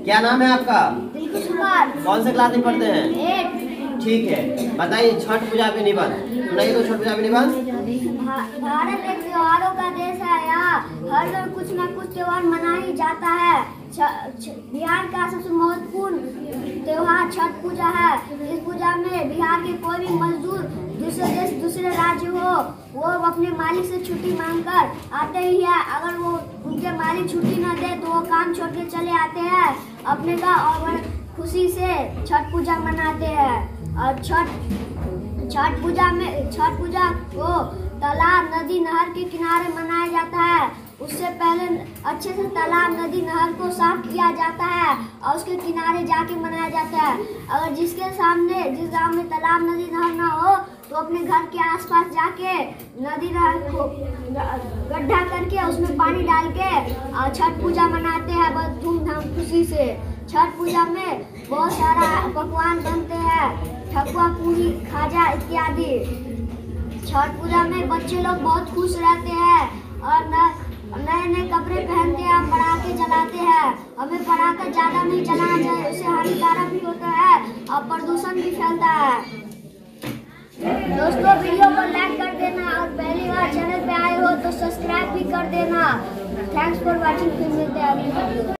क्या नाम है आपका? दिलकुश कुमार। कौन से क्लास में पढ़ते हैं? 8। ठीक है, बताइए छठ पूजा के निबंध सुनाइए तो। छठ पूजा के निबंध। भारत एक त्योहारों का देश है। यहाँ हर रोज कुछ न कुछ त्योहार मना ही जाता है। बिहार का सबसे महत्वपूर्ण त्योहार छठ पूजा है। इस पूजा में बिहार के कोई भी मजदूर दूसरे देश दूसरे राज्य हो, वो अपने मालिक से छुट्टी मांगकर आते ही है। अगर वो उनके मालिक छुट्टी न दे तो वो काम छोड़ के चले आते हैं अपने गाँव और खुशी से छठ पूजा मनाते हैं। और छठ पूजा को तालाब, नदी, नहर के किनारे मनाया जाता है। उससे पहले अच्छे से तालाब, नदी, नहर को साफ किया जाता है और उसके किनारे जाके मनाया जाता है। अगर जिस गांव में तालाब, नदी, नहर ना हो तो अपने घर के आसपास जाके नदी, नहर को गड्ढा करके उसमें पानी डाल के और छठ पूजा मनाते हैं बहुत धूमधाम खुशी से। छठ पूजा में बहुत सारा पकवान बनते हैं, ठकुआ, पूरी, खाजा इत्यादि। छठ पूजा में बच्चे लोग बहुत खुश रहते हैं और नए नए कपड़े पहनते हैं, पटाखे जलाते हैं। हमें पटाखा ज़्यादा नहीं जलाना चाहिए, उससे हानिकारक भी होता है और प्रदूषण भी फैलता है। दोस्तों, वीडियो को लाइक कर देना और पहली बार चैनल पे आए हो तो सब्सक्राइब भी कर देना। Thanks for watching. फिर मिलते हैं अगली वीडियो।